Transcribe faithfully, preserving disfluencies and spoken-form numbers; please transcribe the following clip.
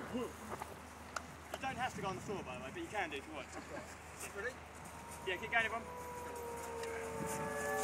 You don't have to go on the floor, by the way, but you can do if you want. Ready? Yeah, keep going, everyone.